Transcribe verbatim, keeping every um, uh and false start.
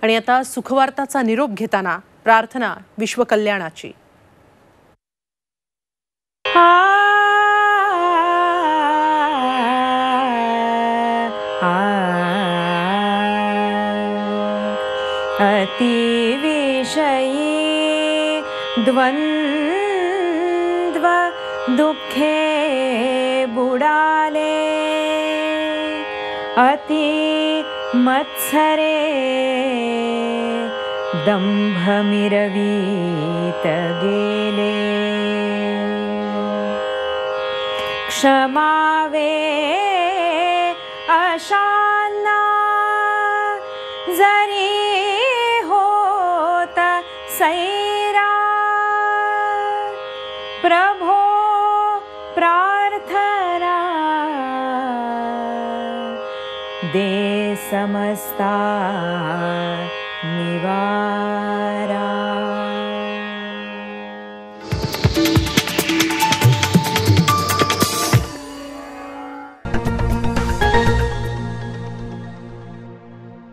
आणि आता सुखवार्ताचा निरोप घेताना प्रार्थना विश्वकल्याणाची। अति विषयी द्वंद्व दुखे बुडाले, अति मत्सरे दंभ मिरवीत गेले। क्षमावे अशांना जरी होत सैरा, प्रभो प्रार्थना दे समस्ता